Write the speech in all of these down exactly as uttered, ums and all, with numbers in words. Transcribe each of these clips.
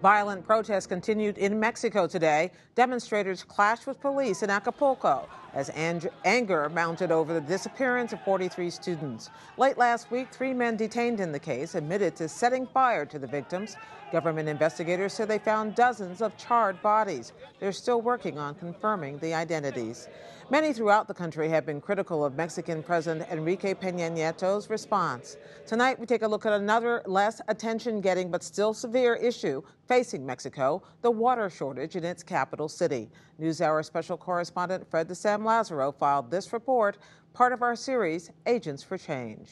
Violent protests continued in Mexico today. Demonstrators clashed with police in Acapulco as anger mounted over the disappearance of forty-three students. Late last week, three men detained in the case admitted to setting fire to the victims. Government investigators say they found dozens of charred bodies. They're still working on confirming the identities. Many throughout the country have been critical of Mexican President Enrique Peña Nieto's response. Tonight, we take a look at another less attention-getting but still severe issue facing Mexico, the water shortage in its capital city. NewsHour special correspondent Fred de Sam Lazaro filed this report, part of our series, Agents for Change.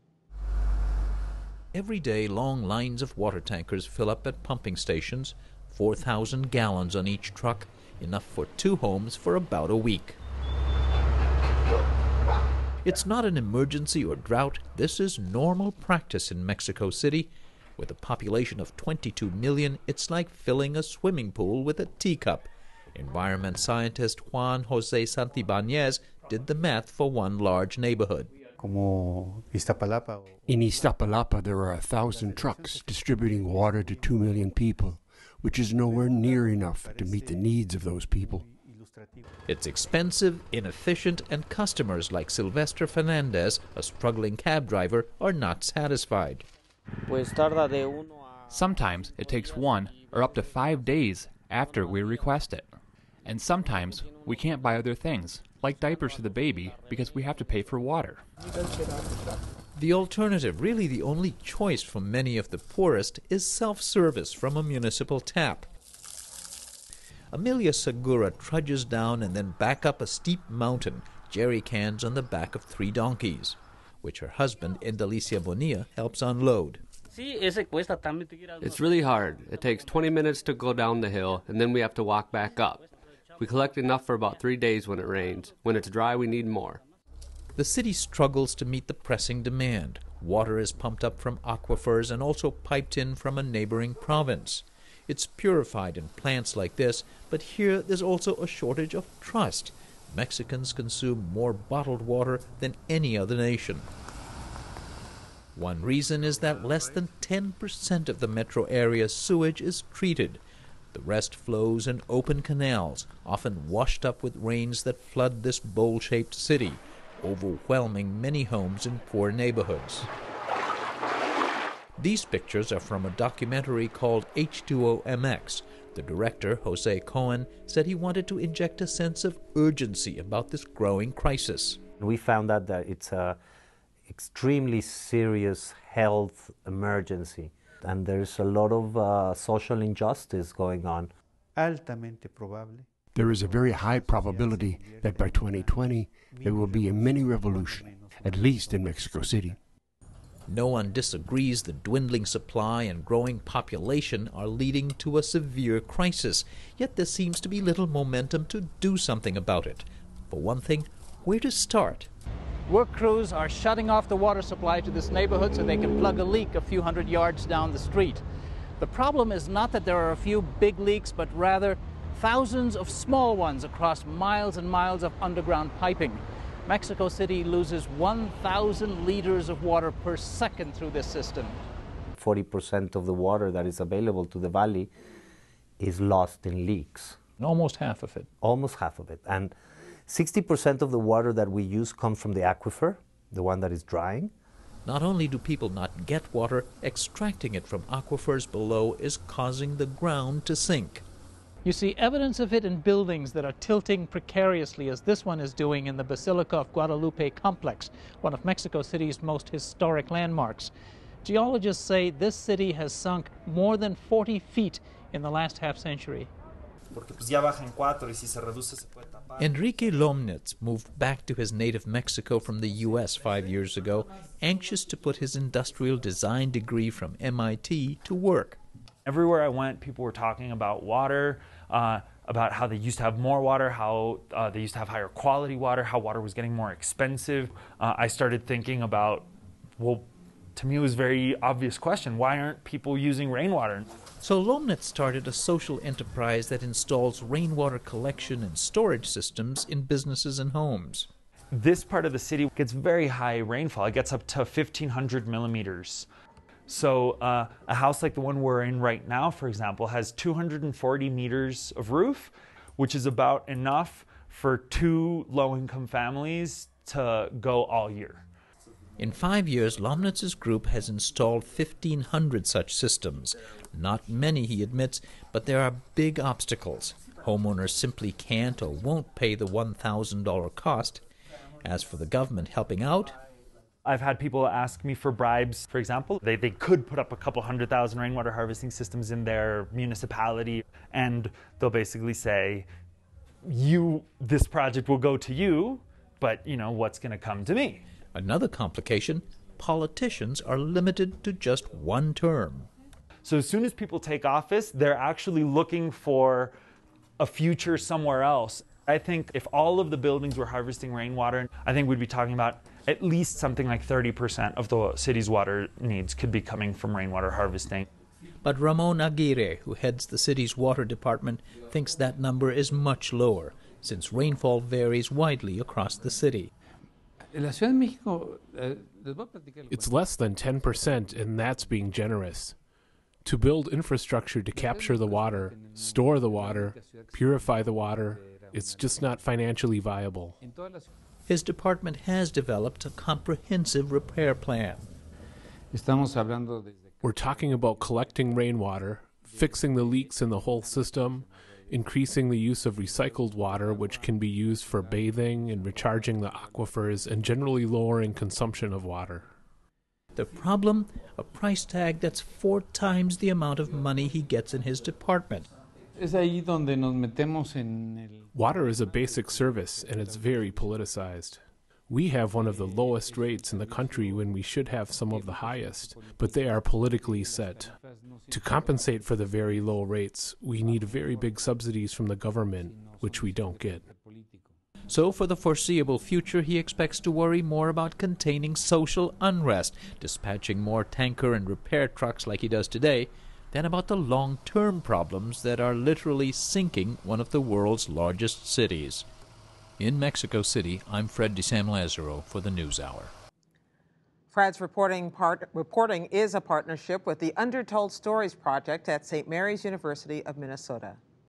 Every day, long lines of water tankers fill up at pumping stations, four thousand gallons on each truck, enough for two homes for about a week. It's not an emergency or drought. This is normal practice in Mexico City. With a population of twenty-two million, it's like filling a swimming pool with a teacup. Environment scientist Juan Jose Santibáñez did the math for one large neighborhood. In Iztapalapa, there are a thousand trucks distributing water to two million people, which is nowhere near enough to meet the needs of those people. It's expensive, inefficient, and customers like Sylvester Fernandez, a struggling cab driver, are not satisfied. Sometimes it takes one or up to five days after we request it. And sometimes we can't buy other things, like diapers for the baby, because we have to pay for water. The alternative, really the only choice for many of the poorest, is self-service from a municipal tap. Amelia Segura trudges down and then back up a steep mountain, jerry cans on the back of three donkeys, which her husband, Indelicia Bonilla, helps unload. It's really hard. It takes twenty minutes to go down the hill, and then we have to walk back up. We collect enough for about three days when it rains. When it's dry, we need more. The city struggles to meet the pressing demand. Water is pumped up from aquifers and also piped in from a neighboring province. It's purified in plants like this, but here there's also a shortage of trust. Mexicans consume more bottled water than any other nation. One reason is that less than ten percent of the metro area's sewage is treated. The rest flows in open canals, often washed up with rains that flood this bowl-shaped city, overwhelming many homes in poor neighborhoods. These pictures are from a documentary called H two O M X. The director, Jose Cohen, said he wanted to inject a sense of urgency about this growing crisis. We found out that it's an extremely serious health emergency, and there's a lot of uh, social injustice going on. There is a very high probability that by twenty twenty there will be a mini revolution, at least in Mexico City. No one disagrees the dwindling supply and growing population are leading to a severe crisis, yet there seems to be little momentum to do something about it. For one thing, where to start? Work crews are shutting off the water supply to this neighborhood so they can plug a leak a few hundred yards down the street. The problem is not that there are a few big leaks, but rather thousands of small ones across miles and miles of underground piping. Mexico City loses one thousand liters of water per second through this system. forty percent of the water that is available to the valley is lost in leaks. Almost half of it. Almost half of it. And sixty percent of the water that we use comes from the aquifer, the one that is drying. Not only do people not get water, extracting it from aquifers below is causing the ground to sink. You see evidence of it in buildings that are tilting precariously, as this one is doing in the Basilica of Guadalupe complex, one of Mexico City's most historic landmarks. Geologists say this city has sunk more than forty feet in the last half century. Enrique Lomnitz moved back to his native Mexico from the U S five years ago, anxious to put his industrial design degree from M I T to work. Everywhere I went, people were talking about water, uh, about how they used to have more water, how uh, they used to have higher quality water, how water was getting more expensive. Uh, I started thinking about, well, to me it was a very obvious question, why aren't people using rainwater? So Lomnitz started a social enterprise that installs rainwater collection and storage systems in businesses and homes. This part of the city gets very high rainfall. It gets up to fifteen hundred millimeters. So uh, a house like the one we're in right now, for example, has two hundred forty meters of roof, which is about enough for two low-income families to go all year. In five years, Lomnitz's group has installed fifteen hundred such systems. Not many, he admits, but there are big obstacles. Homeowners simply can't or won't pay the one thousand dollars cost. As for the government helping out, I've had people ask me for bribes, for example. They, they could put up a couple hundred thousand rainwater harvesting systems in their municipality, and they'll basically say, "You, this project will go to you, but, you know, what's going to come to me?" Another complication, politicians are limited to just one term. So as soon as people take office, they're actually looking for a future somewhere else. I think if all of the buildings were harvesting rainwater, I think we'd be talking about at least something like thirty percent of the city's water needs could be coming from rainwater harvesting. But Ramon Aguirre, who heads the city's water department, thinks that number is much lower, since rainfall varies widely across the city. It's less than ten percent, and that's being generous. To build infrastructure to capture the water, store the water, purify the water, it's just not financially viable. His department has developed a comprehensive repair plan. We're talking about collecting rainwater, fixing the leaks in the whole system, increasing the use of recycled water, which can be used for bathing and recharging the aquifers, and generally lowering consumption of water. The problem? A price tag that's four times the amount of money he gets in his department. Water is a basic service, and it's very politicized. We have one of the lowest rates in the country when we should have some of the highest, but they are politically set. To compensate for the very low rates, we need very big subsidies from the government, which we don't get. So for the foreseeable future, he expects to worry more about containing social unrest, dispatching more tanker and repair trucks like he does today, than about the long-term problems that are literally sinking one of the world's largest cities. In Mexico City, I'm Fred de Sam Lazaro for the NewsHour. Fred's reporting, part, reporting is a partnership with the Undertold Stories Project at Saint Mary's University of Minnesota.